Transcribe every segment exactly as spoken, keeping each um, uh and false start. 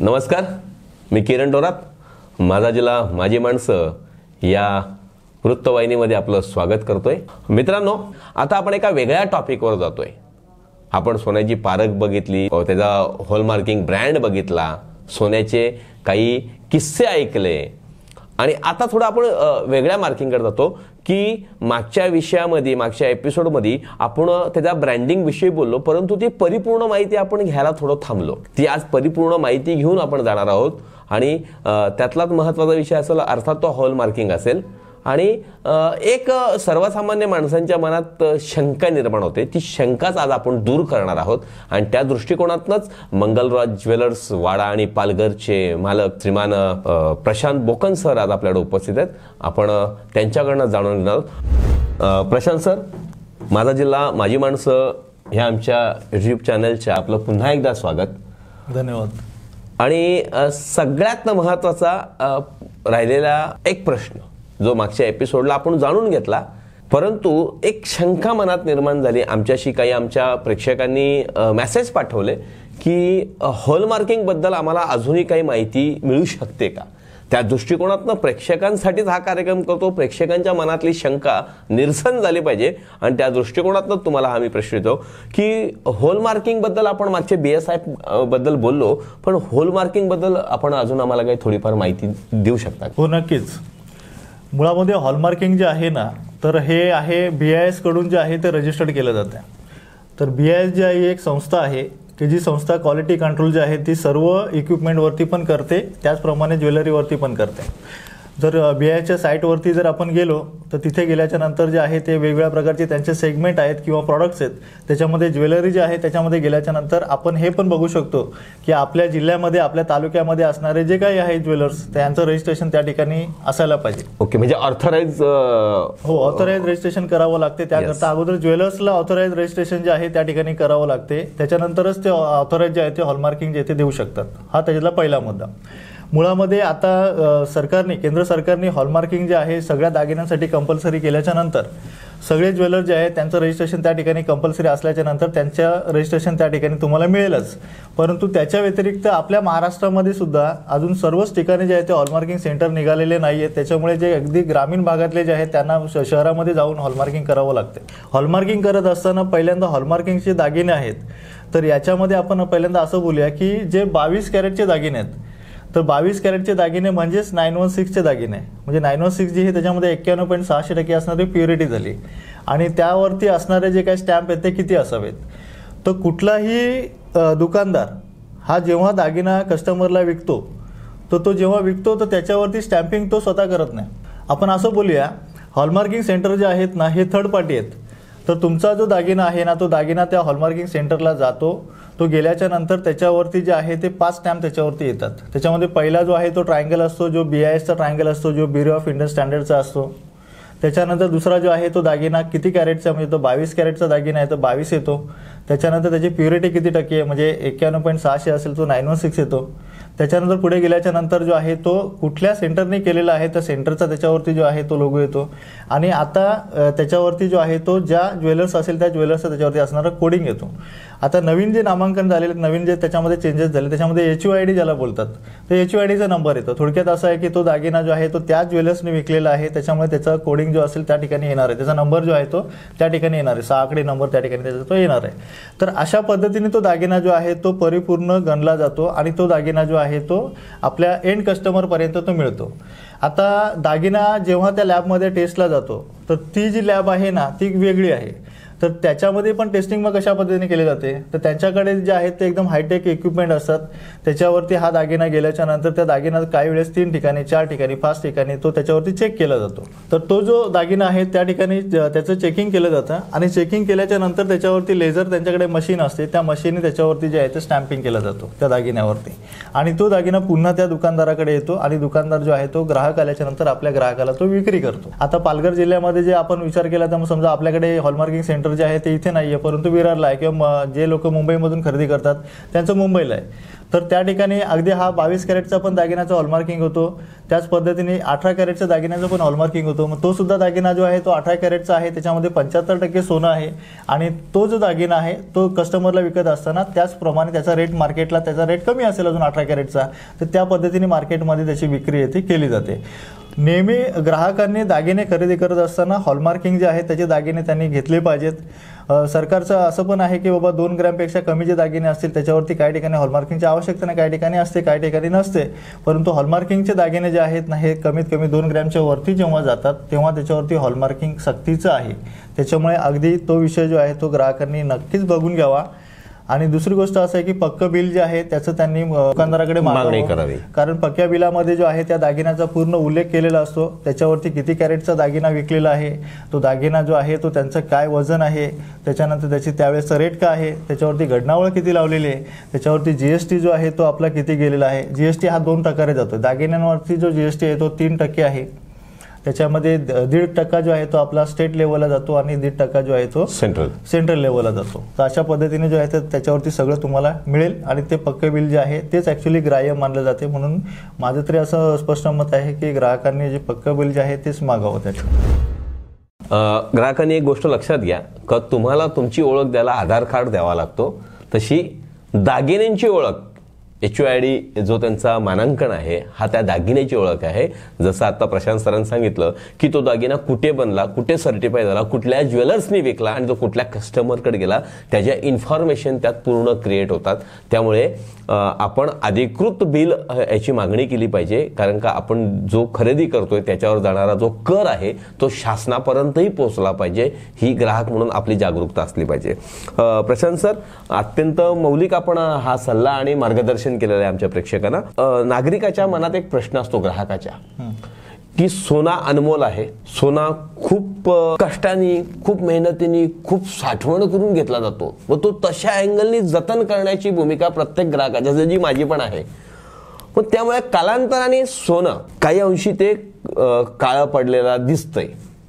नमस्कार, मी किरण डोरात. माझा जिल्हा माझी माणसं या वृत्तवाहिनीमध्ये आपलं स्वागत करतोय. मित्रांनो, आता आपण एका वेगळ्या टॉपिकवर जातोय. आपण सोन्याची पारख बघितली, त्याचा हॉलमार्किंग ब्रँड बघितला, सोन्याचे काही किस्से ऐकले आणि आता थोडं आपण वेगळ्या मार्किंगकडे जातो की मागच्या विषयामध्ये मागच्या एपिसोडमध्ये आपण त्याच्या ब्रँडिंग विषयी बोललो, परंतु ती परिपूर्ण माहिती आपण घ्यायला थोडं थांबलो. ती आज परिपूर्ण माहिती घेऊन आपण जाणार आहोत आणि त्यातलाच महत्त्वाचा विषय असेल अर्थात तो हॉलमार्किंग असेल. आणि एक सर्वसामान्य माणसांच्या मनात शंका निर्माण होते, ती शंकाच आज आपण दूर करणार आहोत. आणि त्या दृष्टिकोनातूनच मंगलराज ज्वेलर्स वाडा आणि पालघरचे मालक श्रीमान प्रशांत बोकन सर आज आपल्याकडे उपस्थित आहेत. आपण त्यांच्याकडनं जाणून घेणार आहोत. प्रशांत सर, माझा जिल्हा माझी माणसं ह्या आमच्या यूट्यूब चॅनलच्या आपलं पुन्हा एकदा स्वागत. धन्यवाद. आणि सगळ्यात महत्त्वाचा राहिलेला एक प्रश्न जो मागच्या एपिसोडला आपण जाणून घेतला, परंतु एक शंका मनात निर्माण झाली. आमच्याशी काही आमच्या प्रेक्षकांनी मेसेज पाठवले की हॉलमार्किंग बद्दल आम्हाला अजूनही काही माहिती मिळू शकते का. त्या दृष्टिकोनातून प्रेक्षकांसाठीच हा कार्यक्रम करतो. प्रेक्षकांच्या मनातली शंका निरसन झाली पाहिजे आणि त्या दृष्टिकोनातून तुम्हाला आम्ही प्रश्न देतो की हॉलमार्किंग बद्दल आपण मागचे बी एस आय बद्दल बोललो, पण हॉलमार्किंग बद्दल आपण अजून आम्हाला काही थोडीफार माहिती देऊ शकता? हो, नक्कीच. मुळामध्ये हॉलमार्किंग जे आहे ना, तर हे आहे बी आय एस कडून जे आहे ते रजिस्टर्ड केलं जातं. तर बी आय एस जी आहे एक संस्था आहे की जी संस्था क्वालिटी कंट्रोल जे आहे ती सर्व इक्विपमेंटवरती पण करते, त्याचप्रमाणे ज्वेलरीवरती पण करते. जर बी आय एसच्या साईटवरती जर आपण गेलो तर तिथे गेल्याच्या नंतर जे आहे ते वेगवेगळ्या प्रकारचे त्यांचे सेगमेंट आहेत किंवा प्रॉडक्ट्स आहेत. त्याच्यामध्ये ज्वेलरी जे आहे त्याच्यामध्ये गेल्याच्या नंतर आपण हे पण बघू शकतो की आपल्या जिल्ह्यामध्ये आपल्या तालुक्यामध्ये असणारे जे काही आहेत ज्वेलर्स त्यांचं रजिस्ट्रेशन त्या ठिकाणी असायला पाहिजे. ओके, म्हणजे ऑथराइज हो ऑथराइज रजिस्ट्रेशन करावं लागते. त्याकरता अगोदर ज्वेलर्सला ऑथराइज रजिस्ट्रेशन जे आहे त्या ठिकाणी करावं लागते. त्याच्यानंतरच ते ऑथराइज जे आहे ते हॉलमार्किंग जे ते देऊ शकतात. हा त्याच्यातला पहिला मुद्दा. मुळामध्ये आता सरकारने केंद्र सरकारने हॉलमार्किंग जे आहे सगळ्या दागिन्यांसाठी कंपल्सरी केल्याच्या नंतर सगळे ज्वेलर जे आहे त्यांचं रजिस्ट्रेशन त्या ठिकाणी कंपल्सरी असल्याच्या नंतर त्यांच्या रजिस्ट्रेशन त्या ठिकाणी तुम्हाला मिळेलच. परंतु त्याच्या व्यतिरिक्त आपल्या महाराष्ट्रामध्ये सुद्धा अजून सर्वच ठिकाणी जे आहे ते हॉलमार्किंग सेंटर निघालेले नाही आहेत. त्याच्यामुळे जे अगदी ग्रामीण भागातले जे आहेत त्यांना शहरामध्ये जाऊन हॉलमार्किंग करावं लागते. हॉलमार्किंग करत असताना पहिल्यांदा हॉलमार्किंगचे दागिने आहेत, तर याच्यामध्ये आपण पहिल्यांदा असं बोलूया की जे बावीस कॅरेटचे दागिने आहेत, तर बावीस कॅरेटचे दागिने म्हणजेच नाईन वन सिक्सचे दागिने, म्हणजे नाईन वन सिक्स जे हे त्याच्यामध्ये एक्क्याण्णव पॉईंट सहाशे टक्के असणारी प्युरिटी झाली. आणि त्यावरती असणारे जे काही स्टॅम्प आहेत ते किती असावेत. तर कुठलाही दुकानदार हा जेव्हा दागिना कस्टमरला विकतो तर तो जेव्हा विकतो तर त्याच्यावरती स्टॅम्पिंग तो स्वतः करत नाही. आपण असं बोलूया हॉलमार्किंग सेंटर जे आहेत ना हे थर्ड पार्टी आहेत. तर तुमचा जो दागिना आहे ना तो दागिना त्या हॉलमार्किंग सेंटरला जातो. तो गेल्याच्या नंतर त्याच्यावरती जे आहे ते पाच स्टॅम्प त्याच्यावरती येतात. त्याच्यामध्ये पहिला जो आहे तो ट्रायंगल असतो, जो बी आय एसचा ट्रायंगल असतो, जो ब्युरो ऑफ इंडियन स्टँडर्डचा असतो. त्याच्यानंतर दुसरा जो आहे तो दागिना किती कॅरेटचा, म्हणजे तो बावीस कॅरेटचा दागिना आहे तर बावीस येतो. त्याच्यानंतर त्याची प्युरिटी किती टक्के आहे, म्हणजे एक्क्याण्णव पॉईंट सहाशे असेल तो नाईन वन सिक्स येतो. त्याच्यानंतर पुढे गेल्याच्या नंतर जो आहे तो कुठल्या सेंटरने केलेला आहे त्या सेंटरचा त्याच्यावरती जो आहे तो लोगो येतो. आणि आता त्याच्यावरती जो आहे तो ज्या ज्वेलर्स असेल त्या ज्वेलर्सचा त्याच्यावरती असणारा कोडिंग येतो. आता नवीन जे नामांकन झालेले नवीन जे त्याच्यामध्ये चेंजेस झाले त्याच्यामध्ये एच यू आय डी ज्याला बोलतात तर एच यू आय डीचा नंबर येतो. थोडक्यात असं आहे की तो दागिना जो आहे तो त्या ज्वेलर्सने विकलेला आहे, त्याच्यामुळे त्याचा कोडिंग जो असेल त्या ठिकाणी येणार आहे, त्याचा नंबर जो आहे तो त्या ठिकाणी येणार आहे, सहा आकडे नंबर त्या ठिकाणी त्याचा तो येणार आहे. तर अशा पद्धतीने तो दागिना जो आहे तो परिपूर्ण गणला जातो आणि तो दागिना जो आहे तो आपल्या एंड कस्टमरपर्यंत तो मिळतो. आता दागिना जेव्हा त्या लॅबमध्ये टेस्टला जातो तर ती जी लॅब आहे ना ती वेगळी आहे. तर त्याच्यामध्ये पण टेस्टिंग मग कशा पद्धतीने केली जाते, तर त्यांच्याकडे जे आहेत ते एकदम हायटेक इक्विपमेंट असतात. त्याच्यावरती हा दागिना गेल्याच्या नंतर त्या दागिन्यात काही वेळेस तीन ठिकाणी, चार ठिकाणी, पाच ठिकाणी तो त्याच्यावरती चेक केला जातो. तर तो जो दागिना आहे त्या ठिकाणी त्याचं चेकिंग केलं जातं आणि चेकिंग केल्याच्या नंतर त्याच्यावरती लेझर त्यांच्याकडे मशीन असते, त्या मशीनने त्याच्यावरती जे आहे ते स्टॅम्पिंग केलं जातो त्या दागिन्यावरती. आणि तो दागिना पुन्हा त्या दुकानदाराकडे येतो आणि दुकानदार जो आहे तो ग्राहक आल्याच्या नंतर आपल्या ग्राहकाला तो विक्री करतो. आता पालघर जिल्ह्यामध्ये जे आपण विचार केला तर समजा आपल्याकडे हॉलमार्किंग सेंटर जे आहे ते इथे नाहीये, परंतु विरारला आहे किंवा जे लोक मुंबईमधून खरेदी करतात त्यांचं मुंबईला आहे. तर त्या ठिकाणी अगदी हा बावीस कॅरेटचा पण दागिन्याचा हॉलमार्किंग होतो, त्याच पद्धतीने अठरा कॅरेटच्या दागिन्याचा पण हॉलमार्किंग होतो. मग तो सुद्धा दागिना जो आहे तो अठरा कॅरेटचा आहे, त्याच्यामध्ये पंच्याहत्तर टक्के सोनं आहे आणि तो जो दागिना आहे तो कस्टमरला विकत असताना त्याचप्रमाणे त्याचा रेट मार्केटला त्याचा रेट कमी असेल अजून अठरा कॅरेटचा, तर त्या पद्धतीने मार्केटमध्ये त्याची विक्री येथे केली जाते. नेहमी ग्राहकांनी दागिने खरेदी करत असताना हॉलमार्किंग जे आहे त्याचे दागिने त्यांनी घेतले पाहिजेत. सरकारचं असं पण आहे की बाबा दोन ग्रॅमपेक्षा कमी जे दागिने असतील त्याच्यावरती काही ठिकाणी हॉलमार्किंगची आवश्यकता नाही, काही ठिकाणी असते, काही ठिकाणी नसते. परंतु हॉलमार्किंगचे दागिने जे आहेत ना हे कमीत कमी दोन ग्रॅमच्या वरती जेव्हा जातात तेव्हा त्याच्यावरती हॉलमार्किंग सक्तीचं आहे. त्याच्यामुळे अगदी तो विषय जो आहे तो ग्राहकांनी नक्कीच बघून घ्यावा. आणि दुसरी गोष्ट असं आहे की पक्क बिल जे आहे त्याचं त्यांनी दुकानदाराकडे मागणी करावी, कारण पक्क्या बिलामध्ये जो आहे त्या दागिन्याचा पूर्ण उल्लेख केलेला असतो. त्याच्यावरती किती कॅरेटचा दागिना विकलेला आहे, तो दागिना जो आहे तो त्यांचं काय वजन आहे, त्याच्यानंतर त्याची त्यावेळेसचा रेट काय आहे, त्याच्यावरती घडणावळ किती लावलेली आहे, त्याच्यावरती जीएसटी जो आहे तो आपला किती गेलेला आहे. जीएसटी हा दोन प्रकारे जातो. दागिन्यांवरती जो जीएसटी आहे तो तीन टक्के आहे, त्याच्यामध्ये दीड टक्का जो आहे तो आपला स्टेट लेवलला जातो आणि दीड टक्का जो आहे तो सेंट्रल सेंट्रल लेवलला जातो. तर अशा पद्धतीने जो आहे तर त्याच्यावरती सगळं तुम्हाला मिळेल आणि ते पक्के बिल जे आहे तेच ॲक्च्युली ग्राह्य मानलं जाते. म्हणून माझं तरी असं स्पष्ट मत आहे की ग्राहकांनी जे पक्कं बिल जे आहे तेच मागावं. त्याच्या ग्राहकांनी एक गोष्ट लक्षात घ्या का तुम्हाला तुमची ओळख द्यायला आधार कार्ड द्यावा लागतो, तशी दागिन्यांची ओळख एच ओ आय डी जो त्यांचा मानांकन आहे हा त्या दागिन्याची ओळख आहे. जसं आता प्रशांत सरांनी सांगितलं की तो दागिना कुठे बनला, कुठे सर्टिफाय झाला, कुठल्या ज्वेलर्सनी विकला आणि तो कुठल्या कस्टमरकडे गेला, त्याच्या इन्फॉर्मेशन त्यात पूर्ण क्रिएट होतात. त्यामुळे आपण अधिकृत बिल याची मागणी केली पाहिजे, कारण का आपण जो खरेदी करतोय त्याच्यावर जाणारा जो कर आहे तो शासनापर्यंतही पोहोचला पाहिजे, ही ग्राहक म्हणून आपली जागरूकता असली पाहिजे. प्रशांत सर, अत्यंत मौलिक आपण हा सल्ला आणि मार्गदर्शन केलेलं आहे आमच्या प्रेक्षकांना. नागरिकाच्या मनात एक प्रश्न असतो ग्राहकाच्या की सोना अनमोल आहे, सोना खूप कष्टाने, खूप मेहनतीने, खूप साठवण करून घेतला जातो व तो तशा अँगलनी जतन करण्याची भूमिका प्रत्येक ग्राहकाच्या, जी माझी पण आहे. पण त्यामुळे कालांतराने सोनं काही अंशी ते काळं पडलेला दिसतंय,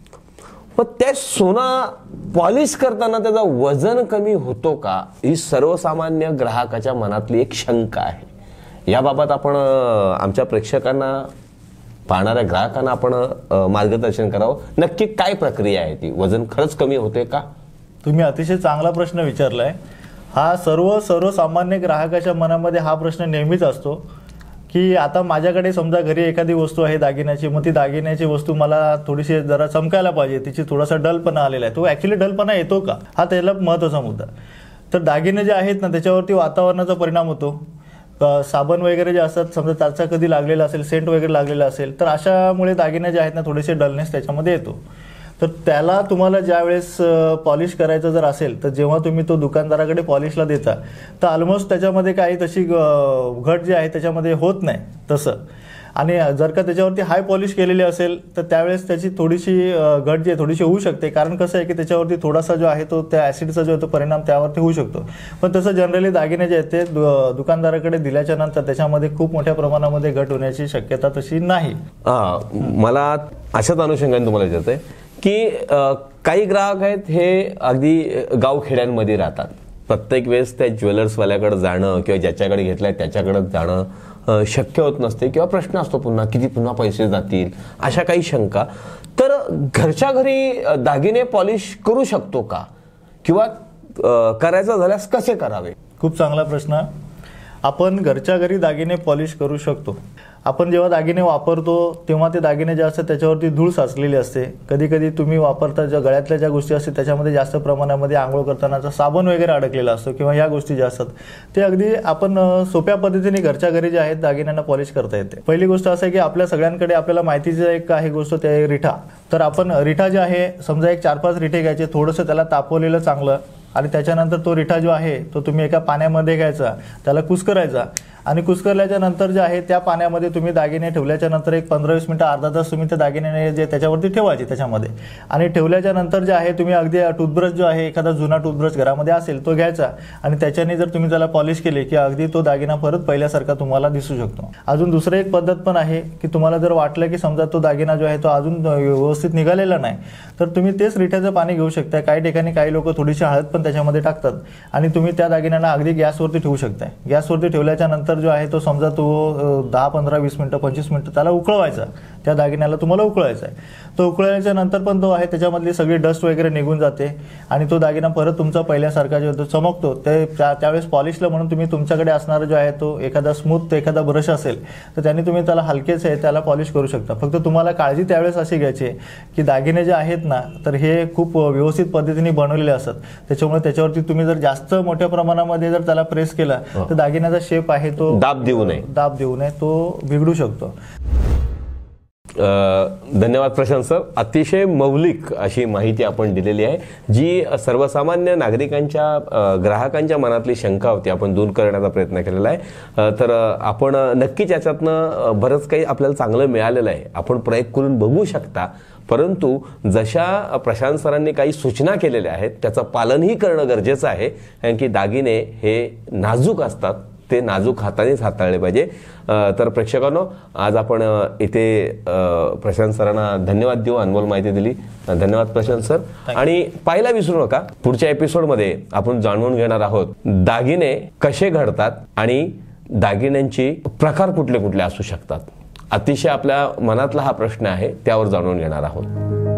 पण त्या सोना पॉलिश करताना त्याचा वजन कमी होतो का, ही सर्वसामान्य ग्राहकाच्या मनातली एक शंका आहे. याबाबत आपण आमच्या प्रेक्षकांना, पाहणाऱ्या ग्राहकांना आपण मार्गदर्शन करावं. नक्की काय प्रक्रिया आहे ती, वजन खरंच कमी होते का? तुम्ही अतिशय चांगला प्रश्न विचारलाय. हा सर्व सर्वसामान्य ग्राहकाच्या मनामध्ये हा प्रश्न नेहमीच असतो की आता माझ्याकडे समजा घरी एखादी वस्तू आहे दागिन्याची, मग ती दागिन्याची वस्तू मला थोडीशी जरा चमकायला पाहिजे, तिची थोडासा डलपणा आलेला आहे, तो ॲक्च्युली डलपणा येतो का, हा त्याला महत्त्वाचा मुद्दा. तर दागिने जे आहेत ना त्याच्यावरती वातावरणाचा परिणाम होतो. साबण वगैरे जे असतात समजा त्याचा कधी लागलेला असेल, सेंट वगैरे लागलेला असेल, तर अशामुळे दागिने जे आहेत ना थोडेसे डलनेस त्याच्यामध्ये येतो. तर त्याला तुम्हाला ज्यावेळेस पॉलिश करायचं जर असेल तर जेव्हा तुम्ही तो दुकानदाराकडे पॉलिशला देता तर ऑलमोस्ट त्याच्यामध्ये काही तशी घट जी आहे त्याच्यामध्ये होत नाही तसं. आणि जर का त्याच्यावरती हाय पॉलिश केलेली असेल तर त्यावेळेस त्याची थोडीशी घट जी आहे थोडीशी होऊ शकते, कारण कसं आहे की त्याच्यावरती थोडासा जो आहे तो त्या ॲसिडचा जो आहे तो परिणाम त्यावरती होऊ शकतो. पण तसं जनरली दागिने जे आहेत ते दुकानदाराकडे दिल्याच्या नंतर त्याच्यामध्ये खूप मोठ्या प्रमाणामध्ये घट होण्याची शक्यता तशी नाही. मला अशाच अनुषंगाने तुम्हाला विचारतंय की काही ग्राहक आहेत हे अगदी गावखेड्यांमध्ये राहतात, प्रत्येक वेळेस त्या ज्वेलर्सवाल्याकडे जाणं किंवा ज्याच्याकडे घेतलंय त्याच्याकडे जाणं शक्य होत नसते, किंवा प्रश्न असतो पुन्हा किती पुन्हा पैसे जातील, अशा काही शंका. तर घरच्या घरी दागिने पॉलिश करू शकतो का, किंवा करायचं झाल्यास कसे करावे? खूप चांगला प्रश्न. आपण घरच्या घरी दागिने पॉलिश करू शकतो. आपण जेव्हा दागिने वापरतो तेव्हा ते दागिने जे असतात त्याच्यावरती धूळ साचलेली असते. कधी कधी तुम्ही वापरता ज्या गळ्यातल्या ज्या गोष्टी असतात त्याच्यामध्ये जास्त प्रमाणामध्ये आंघोळ करतानाचा साबण वगैरे अडकलेला असतो किंवा ह्या गोष्टी ज्या असतात ते अगदी आपण सोप्या पद्धतीने घरच्या घरी जे आहेत दागिन्यांना पॉलिश करता येते. पहिली गोष्ट असं आहे की आपल्या सगळ्यांकडे आपल्याला माहितीची एक आहे गोष्ट ते आहे रिठा. तर आपण रिठा जे आहे समजा एक चार पाच रिठे घ्यायचे, थोडंसं त्याला तापवलेलं चांगलं, आणि त्याच्यानंतर तो रिठा जो आहे तो तुम्ही एका पाण्यामध्ये घ्यायचा, त्याला कुस्करायचा, आणि कुस्करल्याच्या नंतर जे आहे त्या पाण्यामध्ये तुम्ही दागिने ठेवल्याच्या नंतर एक पंधरा वीस मिनिटं अर्धा तास तुम्ही त्या दागिने जे त्याच्यावरती ठेवायचे त्याच्यामध्ये. आणि ठेवल्याच्या नंतर जे आहे तुम्ही अगदी टूथब्रश जो आहे एखादा जुना टूथब्रश घरामध्ये असेल तो घ्यायचा, आणि त्याच्याने जर तुम्ही त्याला पॉलिश केले की अगदी तो दागिना परत पहिल्यासारखा तुम्हाला दिसू शकतो. अजून दुसरं एक पद्धत पण आहे की तुम्हाला जर वाटलं की समजा तो दागिना जो आहे तो अजून व्यवस्थित निघालेला नाही तर तुम्ही तेच रिठ्याचं पाणी घेऊ शकता. काही ठिकाणी काही लोक थोडीशी हळद पण त्याच्यामध्ये टाकतात आणि तुम्ही त्या दागिन्यांना अगदी गॅसवरती ठेवू शकता. गॅसवरती ठेवल्याच्या नंतर त्याच्यानंतर जो आहे तो समजा तो अ, दहा पंधरा वीस मिनिटं पंचवीस मिनिटं त्याला उकळवायचा, त्या दागिन्याला तुम्हाला उकळायचा आहे. तो उकळल्याच्या नंतर पण तो आहे त्याच्यामधली सगळी डस्ट वगैरे निघून जाते आणि तो दागिना परत तुमचा पहिल्यासारखा जो तो चमकतो. ते त्या- त्यावेळेस पॉलिशला म्हणून तुम्ही तुमच्याकडे असणारा जो आहे तो एखादा स्मूथ एखादा ब्रश असेल तर त्याने तुम्ही त्याला हलकेच आहे त्याला पॉलिश करू शकता. फक्त तुम्हाला काळजी त्यावेळेस अशी घ्यायची आहे की दागिने जे आहेत ना तर हे खूप व्यवस्थित पद्धतीने बनवलेले असतात. त्याच्यामुळे त्याच्यावरती तुम्ही जर जास्त मोठ्या प्रमाणामध्ये जर त्याला प्रेस केला तर दागिन्याचा शेप आहे तो दाब देऊ नये. दाब देऊ नये तो बिघडू शकतो. अ, धन्यवाद प्रशांत सर. अतिशय मौलिक अशी माहिती आपण दिलेली आहे जी सर्वसामान्य नागरिकांच्या अ, ग्राहकांच्या मनातली शंका होती आपण दूर करण्याचा प्रयत्न केलेला आहे. अ, तर अ, आपण नक्कीच याच्यातनं अ, बरंच काही आपल्याला चांगलं मिळालेलं आहे. आपण प्रयोग करून बघू शकता. परंतु जशा प्रशांत सरांनी काही सूचना केलेल्या आहेत त्याचं पालनही करणं गरजेचं आहे. कारण की दागिने हे नाजूक असतात, ते नाजूक हातानेच हाताळले पाहिजे. अ, तर प्रेक्षकांनो आज आपण अ, इथे अ, प्रशांत सरांना धन्यवाद देऊ, अनमोल माहिती दिली. अ, धन्यवाद प्रशांत सर. आणि पाहायला विसरू नका, पुढच्या एपिसोडमध्ये आपण जाणून घेणार आहोत दागिने कसे घडतात आणि दागिन्यांचे प्रकार कुठले कुठले असू शकतात. अतिशय आपल्या मनातला हा प्रश्न आहे, त्यावर जाणून घेणार आहोत.